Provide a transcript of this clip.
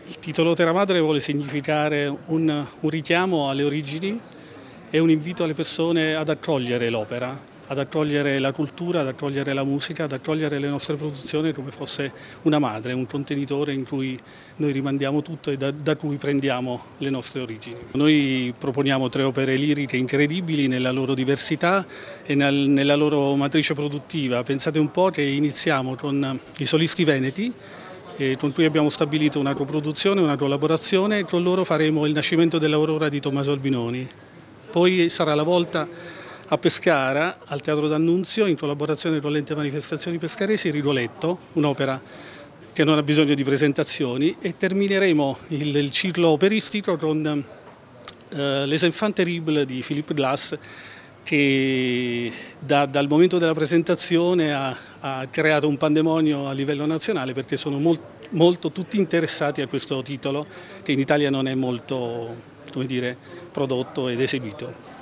Il titolo Terra Madre vuole significare un richiamo alle origini e un invito alle persone ad accogliere l'opera, ad accogliere la cultura, ad accogliere la musica, ad accogliere le nostre produzioni come fosse una madre, un contenitore in cui noi rimandiamo tutto e da cui prendiamo le nostre origini. Noi proponiamo 3 opere liriche incredibili nella loro diversità e nella loro matrice produttiva. Pensate un po' che iniziamo con i solisti veneti, con cui abbiamo stabilito una coproduzione, una collaborazione, e con loro faremo Il nascimento dell'Aurora di Tommaso Albinoni. Poi sarà la volta a Pescara, al Teatro d'Annunzio, in collaborazione con l'Ente Manifestazioni Pescaresi, Rigoletto, un'opera che non ha bisogno di presentazioni, e termineremo il ciclo operistico con Les Enfants Terribles di Philip Glass, che dal momento della presentazione ha creato un pandemonio a livello nazionale, perché sono molto tutti interessati a questo titolo che in Italia non è molto, come dire, prodotto ed eseguito.